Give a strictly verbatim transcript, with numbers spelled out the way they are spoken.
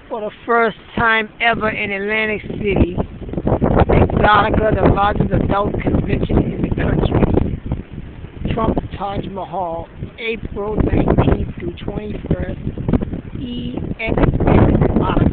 For the first time ever in Atlantic City, Exxxotica, the largest adult convention in the country. Trump Taj Mahal, April nineteenth through twenty-first, Exxxotica.